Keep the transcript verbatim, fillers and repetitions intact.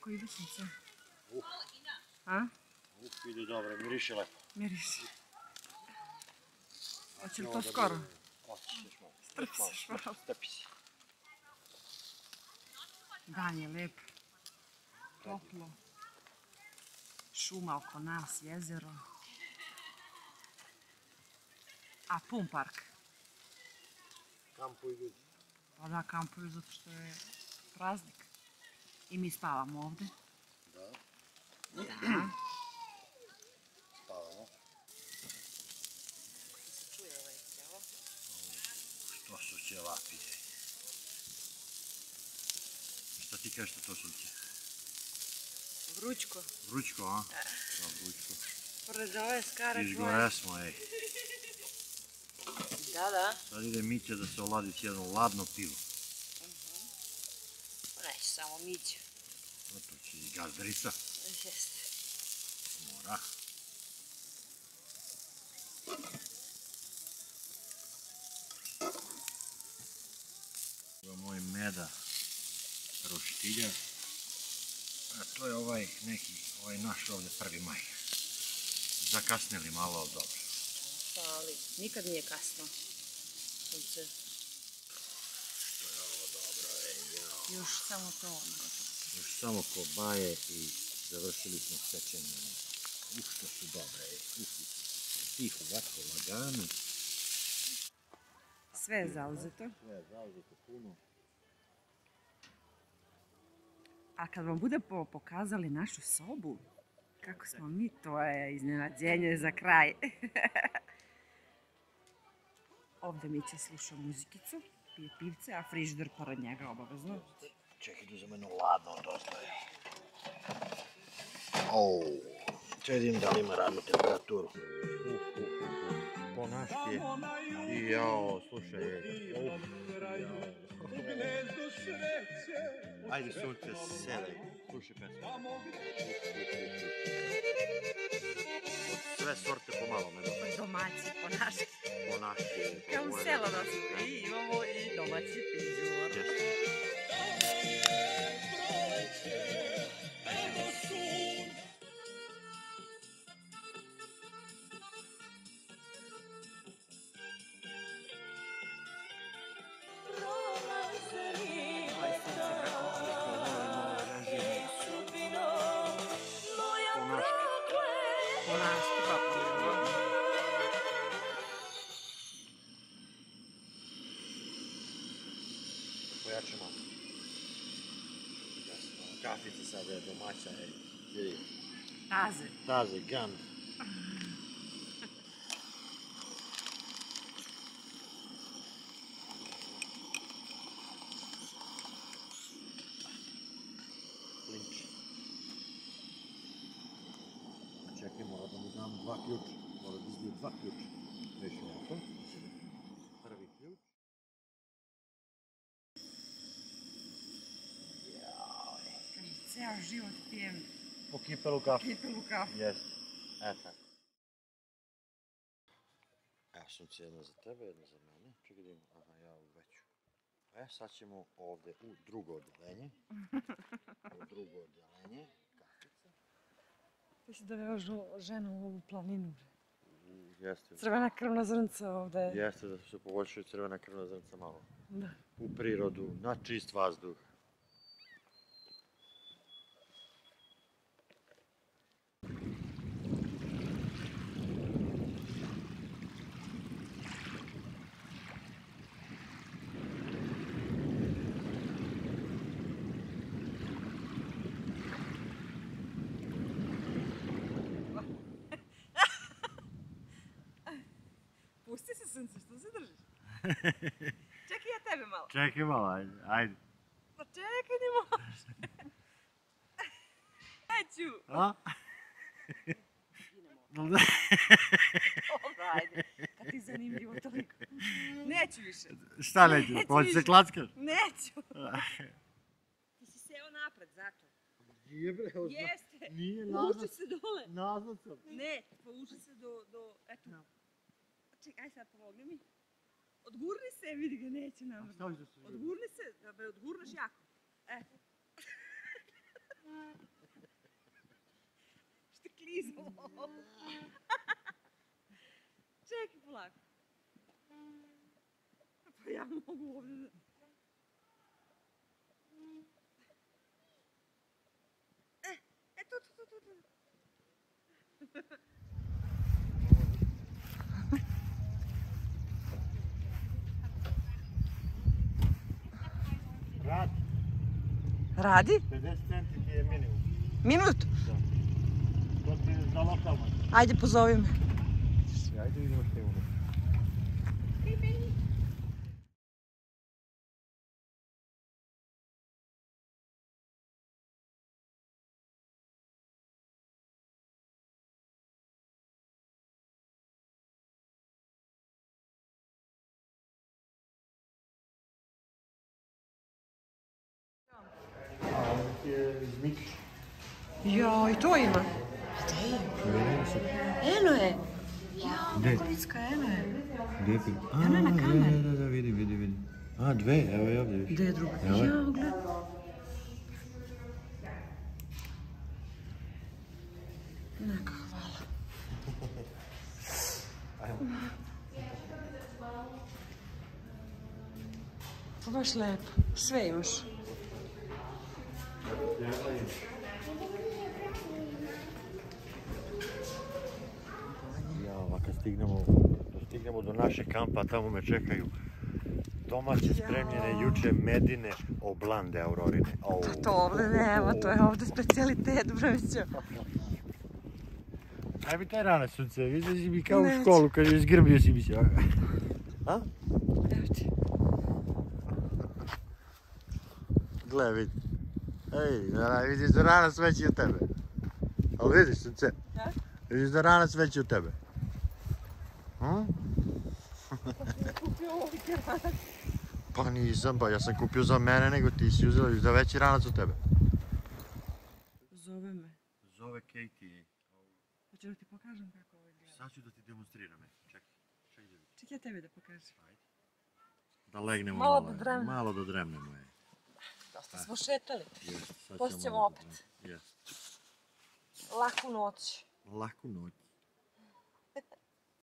Kako ide sunce? Uh. A? Uh, ide dobro, miriše lepo. Miriše. Hoće li to skoro? Hoće, još malo. Strpi se još malo. Strpi se. Dan je lep. Toplo. Šuma oko nas, jezero. A pun park. Kampuju ljudi. Pa da, kampuju zato što je praznik. I mi spavamo ovdje. Da. Da. Spavamo. Se čuje ovaj ćevo? Što su ćevapi? Šta ti kažeš što to su će? Vrućko. Vrućko, a? Da, vrućko. Pored ove skare tvoje. Izgore smo, ej. Da, da. Sad ide Mića da se oladi s jedno ladno pivo. Neće samo Mića. No to će i gazdarica. Jeste. Mora. Ovo moj meda roštilja. A to je ovaj neki, ovaj naš ovdje prvi maj. Zakasnili malo, ali dobro. Ali nikad nije kasno. Sunce. Što je ovo dobro, ej, jao. Još samo to ono. Još samo kobaje i završili smo s pečenjem. Uh, što su dobre, ej. Uh, tiho, ovako, lagano. Sve je zauzeto. Sve je zauzeto puno. A kad vam bude pokazali našu sobu, kako smo mi, to je iznenađenje za kraj. Ovdje mi će slušao muzikicu, pije pivce, a frižider pored njega obavezno. Čekaj, tu za mene ladno dosta je. Ouuu, če vidim da li ima radnu temperaturu. Uh, uh, uh, uh. Po naški i jao, slušaj, uh, jao. Ajde sunce, sedaj, slušaj pesmu. Uh, uh, uh, uh. Sve sorte pomalo me dobro. Domaći, po naški. Po naški. Kao u selo da smo i imamo i domaći pizor. Jeste. Pojače malo. Kafica sada je domaća, ej, vidi. Taze. Taze, gand. Linč. Čekaj, mora da mu dam dva ključa. Mora da izbije dva ključa. Već ovako. Prvi ključ. Ceo život pijem Po kipelu kafe. kipelu kafu. Jeste. E tako. Evo sunce, jedna za tebe, jedna za mene. Čekaj da imam, aha, ja u veću. E, sad ćemo ovdje u drugo odjelenje. U drugo odjelenje. Kafica. Ti si doveo ženu u ovu planinu. Jeste. Crvena krvna zrnca ovdje. Jeste da su se poboljšaju crvena krvna zrnca malo. Da. U prirodu, na čist vazduh. Pusti se sunce, što se držiš? Čekaj ja tebe malo. Čekaj malo, ajde, ajde. Pa čekaj, ne možeš. Neću. A? Dobro, ajde. Kad ti je zanimljivo toliko. Neću više. Šta neću? Hoće se klackaš? Neću. Ti si seo napred, zato. Nije bre, Jeste. Nije Povuči nazad. se dole. Nazad sam. Ne, povuči se do, do, eto. Čekaj, aj sad pomogni mi. Odgurni se, vidi ga, neće nam. Šta hoćeš da se žuri? Odgurni se, da me odgurneš jako. E. Što klizalo? Čekaj, polako. Pa ja mogu ovdje da... E, e, tu, tu, tu, tu. Rad, Radi? pedeset centi ti je minimum. Minut? Da. To ti je za lokalno. Ajde, pozovi me. Ajde vidimo što je unutra. A ovo ti je zmič. Jo, i to ima. Eno je. Ja, Gde? Bogovićka, eno je. Gdje ti? Eno je na kameri. Da, da, da, vidim, vidim, vidim. A, dve, evo je ovdje viš. Gde je druga? Evo je. Ja, gledaj. Neka, hvala. Pa baš lepo. Sve imaš. Ja, ovako stignemo, stignemo do našeg kampa, tamo me čekaju domaće spremljene juče medine oblande aurorine. Au. Pa to ovdje nema, to je ovdje specijalitet, Bramiću. Aj mi taj rana sunce, izađi mi kao u Neću. školu, kad je zgrbio si mi se. A? Evo ti. Gle, vidi. Ej, da, vidiš da rana sveći od tebe. Ali vidiš sunce? Da? Vidiš da rana sveći od tebe. Hm? Kupio ovaj keranac. Pa nisam, pa ja sam kupio za mene, nego ti si uzela za veći ranac od tebe. Zove me. Zove Katie. Hoće da ti pokažem kako ovo izgleda. Sad ću da ti demonstriram, ej. Čekaj, čekaj da vidim. Čekaj ja tebi da pokažem. Ajde. Da legnemo Malo malo, da dremnemo. malo da dremnemo, ej. Dosta smo šetali. Jest, sad Poslije ćemo malo da opet. dremnemo. Jest. Laku noć. Laku noć.